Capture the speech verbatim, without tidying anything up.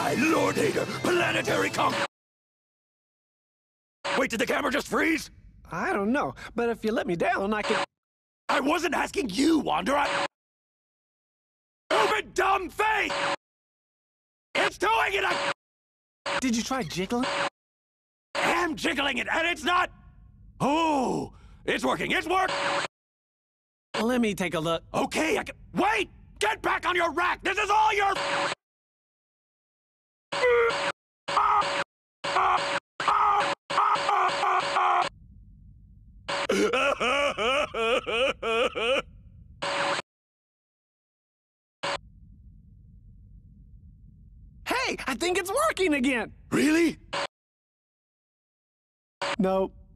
I, Lord Hater, planetary conk... Wait, did the camera just freeze? I don't know, but if you let me down, I can... I wasn't asking you, Yonder. I... Stupid dumb face! It's doing it! I... Did you try jiggling? I am jiggling it, and it's not... Oh, it's working, it's work... Let me take a look. Okay, I can... Wait! Get back on your rack! This is all your... Hey, I think it's working again. Really? No.